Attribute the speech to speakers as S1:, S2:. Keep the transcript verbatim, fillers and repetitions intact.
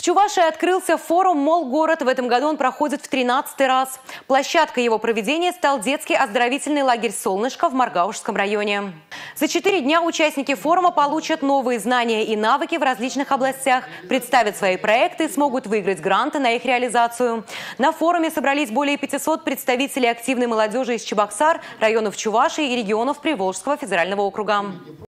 S1: Чувашии открылся форум «Молгород». В этом году он проходит в тринадцатый раз. Площадкой его проведения стал детский оздоровительный лагерь «Солнышко» в Маргаушском районе. За четыре дня участники форума получат новые знания и навыки в различных областях, представят свои проекты и смогут выиграть гранты на их реализацию. На форуме собрались более пятисот представителей активной молодежи из Чебоксар, районов Чувашии и регионов Приволжского федерального округа.